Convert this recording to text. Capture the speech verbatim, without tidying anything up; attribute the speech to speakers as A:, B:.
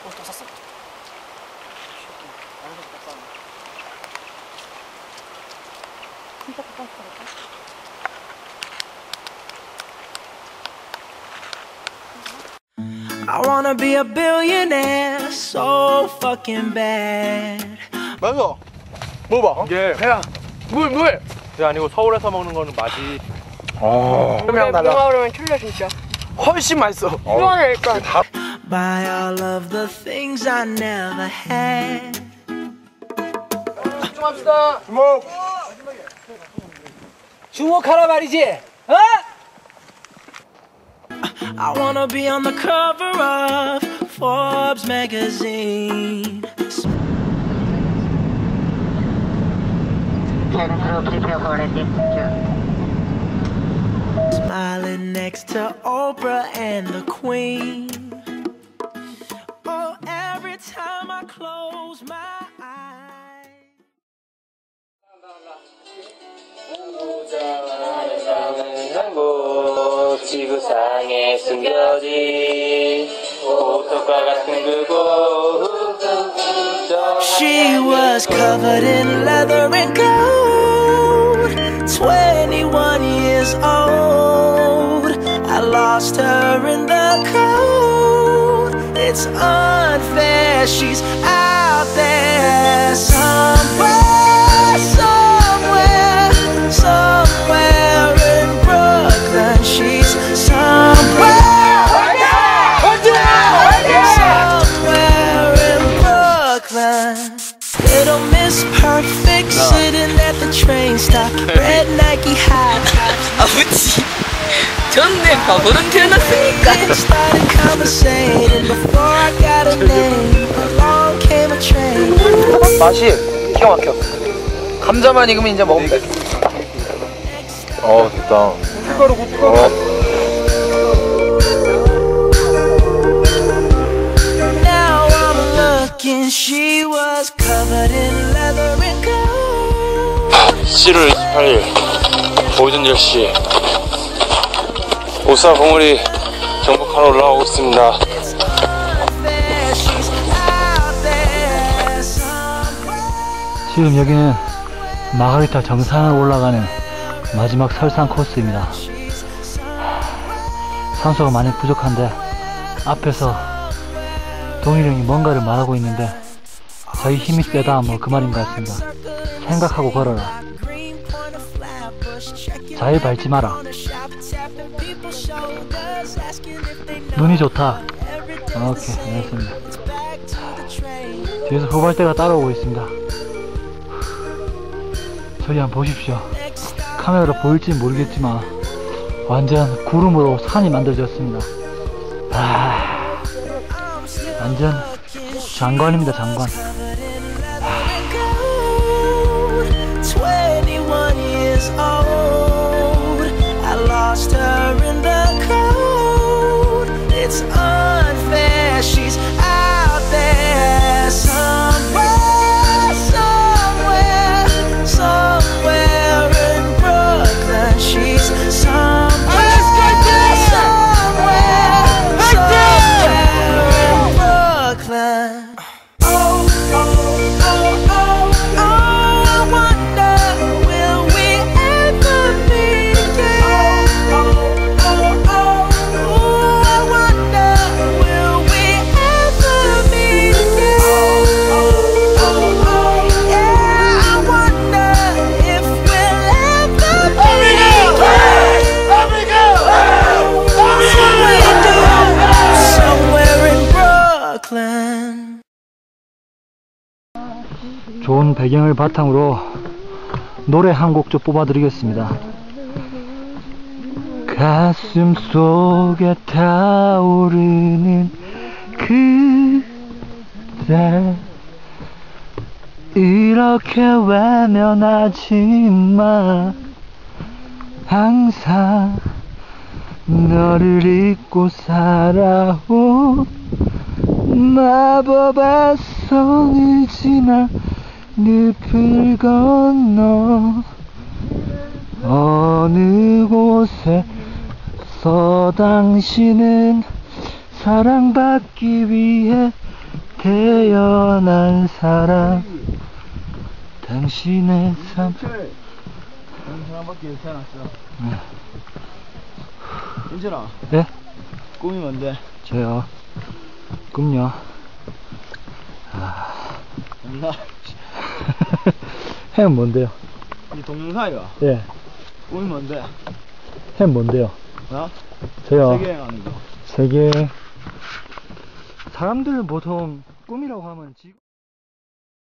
A: 또 샀어? 진짜 깜깜하다.
B: I wanna be a billionaire so fucking bad.
C: 맞아. 먹어봐.
D: 이게
C: 야, 물, 물.
D: 그게 아니고 서울에서 먹는 거는 맛이
C: 어.
A: 그러면 달라. 그러면 틀려 진짜.
C: 훨씬 맛있어.
A: 이거는 일단.
B: By all of the things I never had.
C: 합시다. 주먹.
E: 주목하라 말이지. 어?
B: I wanna be on the cover of Forbes magazine. Smiling next to Oprah and the Queen. Oh, every time I close my eyes.
F: 행복 지구상에 숨겨진 보석과 같은 그곳.
B: She was covered in leather and gold, twenty-one years old. I lost her in the cold. It's unfair, she's out there somewhere, somewhere, somewhere in Brooklyn. She's somewhere, somewhere in Brooklyn. Little Miss Perfect sitting at the train stop, red Nike high tops.
E: 아버지, 전내 바보는 태어났으니까.
B: Started conversating before I got a name. Along came a train.
C: 맛이 기가 막혀. 감자만 익으면 이제 먹으면 돼.
D: 어 됐다.
C: 고춧가루, 고춧가루.
D: 어.
B: Now I'm looking, she was covered in leather and gold.
F: 칠월 이십팔일 오전 열 시 오사 봉우리 정복하러 올라가고 있습니다.
B: It's unfair, she's out there somewhere.
G: 지금 여기는 마가리타 정상을 올라가는 마지막 설상 코스입니다. 산소가 많이 부족한데 앞에서 동일이 형이 뭔가를 말하고 있는데 저희 힘이 세다 뭐 그 말인 것 같습니다. 생각하고 걸어라. 잘 밟지 마라. 눈이 좋다. 오케이, 알겠습니다. 뒤에서 후발대가 따라오고 있습니다. 저기 한번 보십시오. 카메라로 보일지 모르겠지만 완전 구름으로 산이 만들어졌습니다. 아, 완전 장관입니다, 장관.
B: twenty-one years old. I lost her in the cold. It's unfair, she's out there somewhere, somewhere, somewhere in Brooklyn. She's somewhere, somewhere, somewhere in Brooklyn. Oh, oh, oh, oh, oh, I wonder, will we ever meet again? Oh, oh, oh, oh, I wonder, will we ever meet again? Oh, oh, oh, yeah, I wonder if we'll ever meet again. Somewhere in Brooklyn.
G: 좋은 배경을 바탕으로 노래 한 곡 좀 뽑아드리겠습니다. 가슴 속에 타오르는 그대 이렇게 외면하지 마. 항상 너를 잊고 살아온 마법의 손을 지나 늪을 건너 어느 곳에서 당신은 사랑받기 위해 태어난 사람 당신의 삶.
C: 사람밖에 태어났어.
G: 네.
C: 인준아,
G: 예?
C: 꿈이 뭔데?
G: 저요. 꿈요.
C: 몰라.
G: 햄 뭔데요?
C: 이 동영상이야.
G: 예.
C: 꿈이 뭔데?
G: 햄 뭔데요?
C: 어?
G: 저요.
C: 세계 여행하는 거.
G: 세계. 사람들 보통 꿈이라고 하면 지금